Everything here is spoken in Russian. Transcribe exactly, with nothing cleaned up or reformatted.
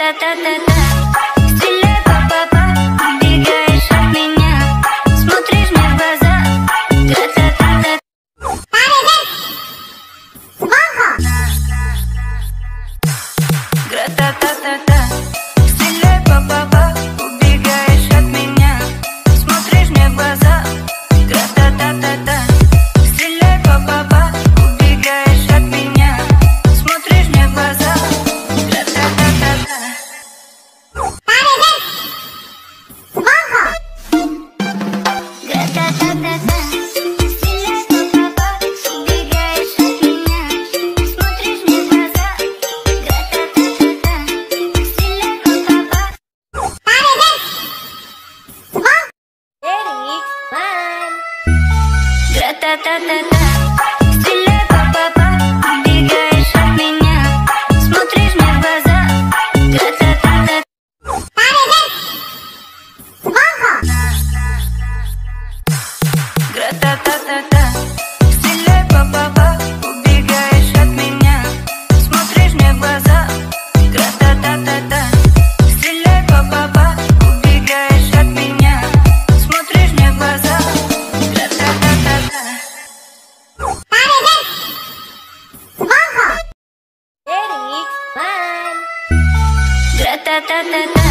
Гра-та-та-та-та. Стреляй, па-па-па, убегаешь от меня, смотришь мне в глаза. Гра-та-та-та. Гра-та-та-та-та. Стреляй, па-па-па, убегаешь от меня, смотришь мне в глаза. Гра-та-та-та-та. Стреляй, па-па-па, убегаешь от меня, смотришь мне в глаза. Гра-та-та-та-та. Гра-та-та-та-та. Стреляй, па-па-па, убегаешь от меня, смотришь мне в глаза. Гра-та-та-та-та. Стреляй, па-па-па. Гра-та-та-та-та. Стреляй, па-па-па, убегаешь от меня, смотришь мне в глаза. Гра-та-та-та-та. Гра-та-та-та-та. Стреляй, па-па-па, убегаешь от меня, смотришь мне в глаза. Гра-та-та-та-та. Стреляй, па-па-па, убегаешь от меня, смотришь мне в глаза. Гра-та-та-та-та. Гра-та-та-та-та.